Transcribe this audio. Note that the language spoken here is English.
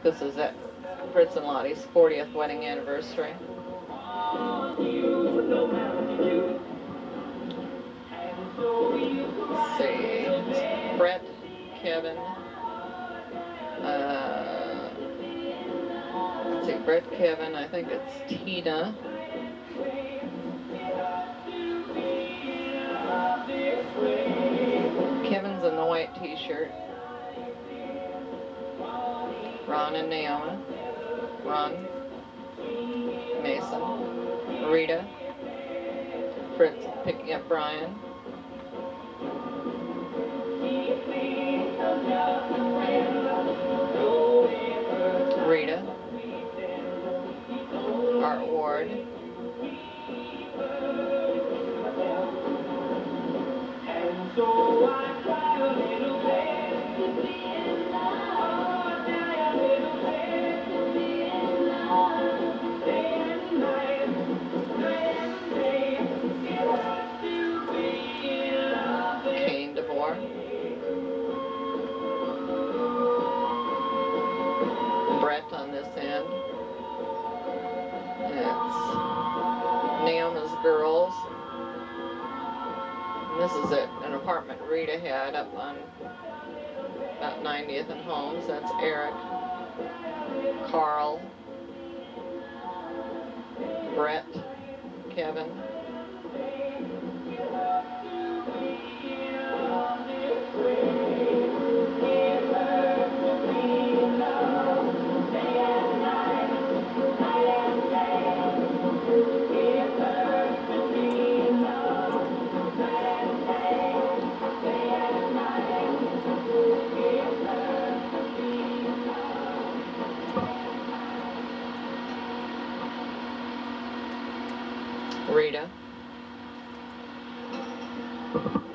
This is at Fritz and Lottie's 40th wedding anniversary. Let's see. It's Brett, Kevin. Let's see, Brett, Kevin. I think it's Tina. Kevin's in the white t-shirt. Ron and Naomi. Ron. Mason. Rita. Fritz picking up Brian. Rita. Art Ward. Kane DeVore. Brett on this end. It's Naomi's Girls. And this is an apartment Rita had up on about 90th and Holmes. That's Eric, Carl, Brett, Kevin. Rita.